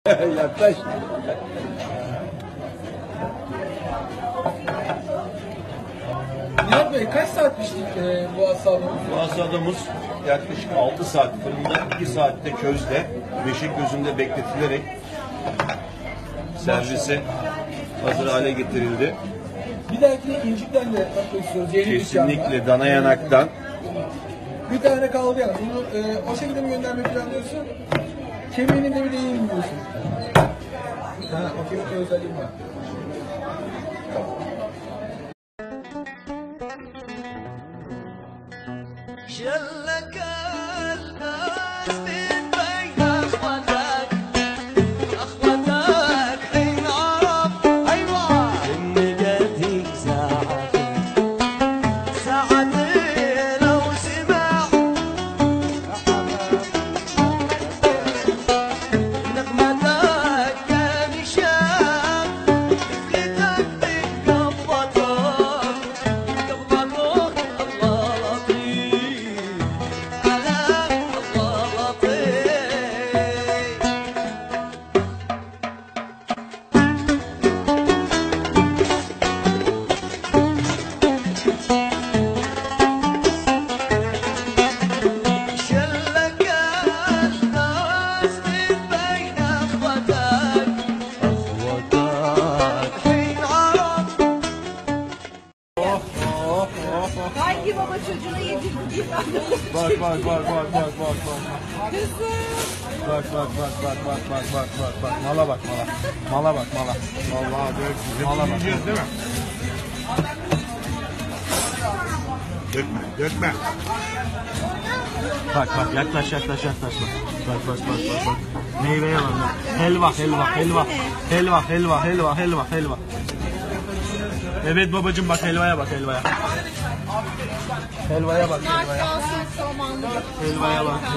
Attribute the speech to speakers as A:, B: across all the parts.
A: Yaklaş.
B: Nihat Bey kaç saat pişti bu asadımız?
A: Bu asadımız yaklaşık 6 saat fırında, 2 saatte közde, beşik gözünde bekletilerek servise hazır hale getirildi.
B: Bir dahakine incikten de yapmak istiyoruz. Yeni
A: Kesinlikle dana yanaktan.
B: Bir tane kaldı yani. Bunu o şekilde mi göndermeyi planlıyorsun? Kemiğini de bir de iyi mi diyorsun? Ha, o kemikte özelliğim var.
C: شلك الناس من بين اخوتك حين عرف ايوه اني جاتك ساعتي لو سمع نغمتك كان شاب طفلتك بقبضتك الله لطيف
D: Hangi baba çocuğuna yedirdi?
A: Bak.
D: Kızım.
A: Bak. Mala bak. Vallahi mala bak. Yiyeceğiz değil mi? Dökme.
E: Bak yaklaş bak. Meyveye bak. Helva. Evet babacığım bak helvaya bak. Helvaya bak. Helvaya bak.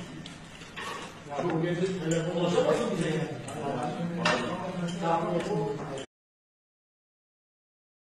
B: Çok